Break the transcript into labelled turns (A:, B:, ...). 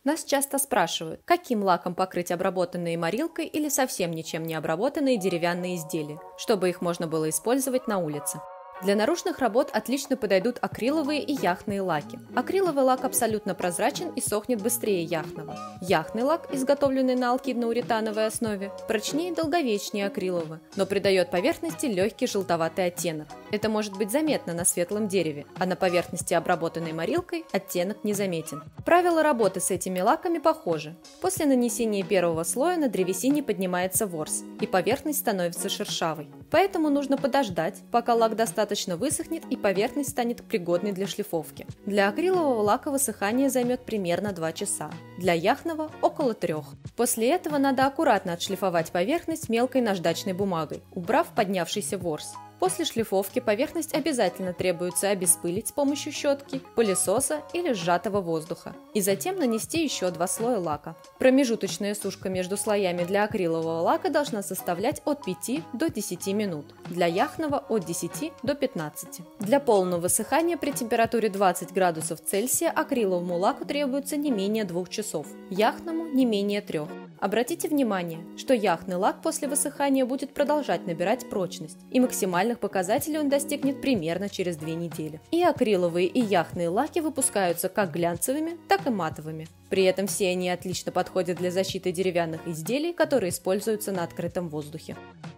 A: Нас часто спрашивают, каким лаком покрыть обработанные морилкой или совсем ничем не обработанные деревянные изделия, чтобы их можно было использовать на улице. Для наружных работ отлично подойдут акриловые и яхтные лаки. Акриловый лак абсолютно прозрачен и сохнет быстрее яхтного. Яхтный лак, изготовленный на алкидно-уретановой основе, прочнее и долговечнее акрилового, но придает поверхности легкий желтоватый оттенок. Это может быть заметно на светлом дереве, а на поверхности, обработанной морилкой, оттенок незаметен. Правила работы с этими лаками похожи. После нанесения первого слоя на древесине поднимается ворс, и поверхность становится шершавой. Поэтому нужно подождать, пока лак достаточно высохнет и поверхность станет пригодной для шлифовки. Для акрилового лака высыхание займет примерно 2 часа, для яхтного – около 3. После этого надо аккуратно отшлифовать поверхность мелкой наждачной бумагой, убрав поднявшийся ворс. После шлифовки поверхность обязательно требуется обеспылить с помощью щетки, пылесоса или сжатого воздуха, и затем нанести еще 2 слоя лака. Промежуточная сушка между слоями для акрилового лака должна составлять от 5 до 10 минут, для яхтного – от 10 до 15. Для полного высыхания при температуре 20 градусов Цельсия акриловому лаку требуется не менее 2 часов, яхтному – не менее 3. Обратите внимание, что яхтный лак после высыхания будет продолжать набирать прочность, и максимальных показателей он достигнет примерно через 2 недели. И акриловые, и яхтные лаки выпускаются как глянцевыми, так и матовыми. При этом все они отлично подходят для защиты деревянных изделий, которые используются на открытом воздухе.